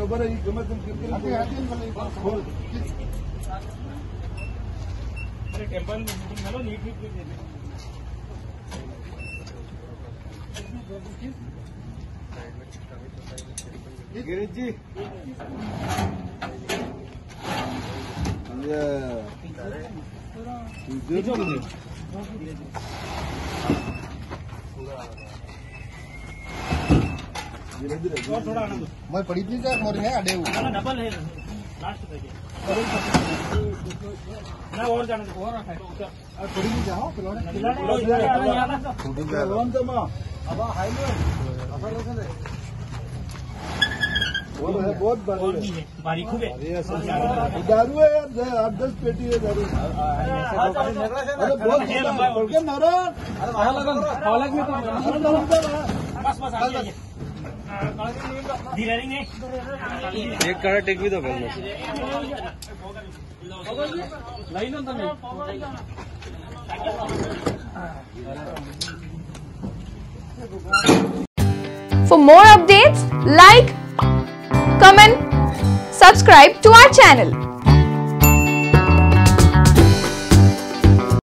गिरीश जी थोड़ा आनंद मैं पड़ी थी सर मोर है अडे डबल है लास्ट तक ना और जाने और है थोड़ी भी जाओ फिलौने तो मां अब हाईवे अफर वो है बहुत बारीक है दारू है यार 8-10 पेटी है दारू बहुत नारायण बस बस एक कड़ा टेक भी तो line For more updates, like, comment, subscribe to our channel.